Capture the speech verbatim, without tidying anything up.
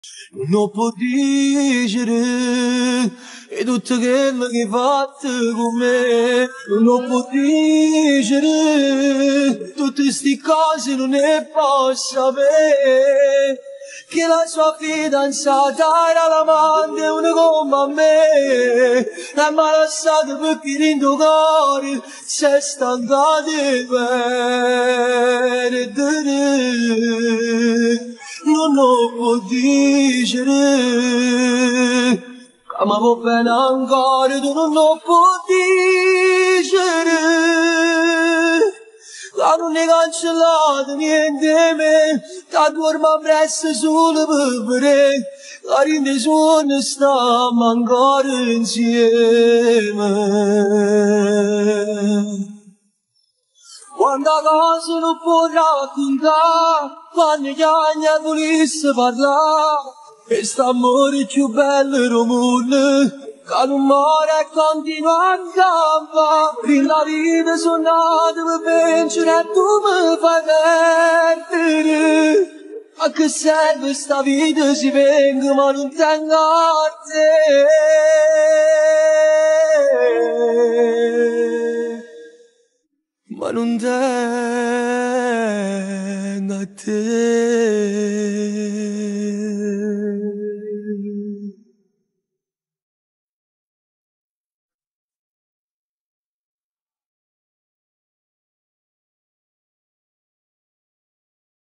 Non può digerere e tutto quello che hai fatto con me. Non può digerere tutte queste cose non ne posso sapere. Che la sua fidanzata era l'amante una come me. E mi ha lasciato perché in tuo cuore sei stancato di perdere. Non lo può digerere, ma va bene ancora, tu non lo puoi digerere. La non è cancellato niente di me, da dormo presso solo per vedere, la rinde suona stiamo ancora insieme. Quando cosa non può raccontare, quando gli anni volesse parlare, questo amore più bello del mondo, che non muore e continua a campare. In la vita sono nato per vincere e tu mi fai perdere. A che serve sta vita si venga ma non tengo a te. Ma non tengo a te.